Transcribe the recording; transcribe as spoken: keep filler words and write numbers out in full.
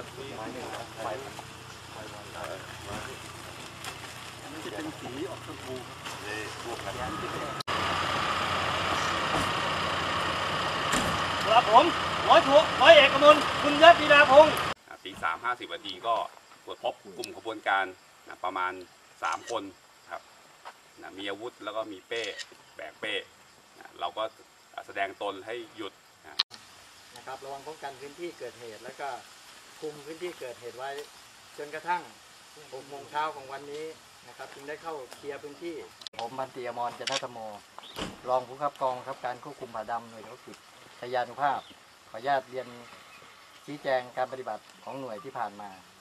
ไม้เนี่ยไฟไฟอันนี้จะเป็นสีออกชมพูเลยพวกนั้นครับผมร้อยโทร้อยเอกกมลคุณยศธีดาพงศ์ตีสามห้าสิบนาทีก็ตรวจพบกลุ่มขบวนการนะประมาณสามคนครับนะมีอาวุธแล้วก็มีเป้แบกเป้นะเราก็แสดงตนให้หยุดนะนะครับระวังป้องกันพื้นที่เกิดเหตุแล้วก็คุมพื้นที่เกิดเหตุไว้จนกระทั่งหกโมงเช้าของวันนี้นะครับจึงได้เข้าเคลียร์พื้นที่ผมพันตรีอมรจันทธโมรองผู้ขับกองครับการควบคุมผาดำหน่วยเฉพาะกิจชยานุภาพขออนุญาตเรียนชี้แจงการปฏิบัติของหน่วยที่ผ่านมา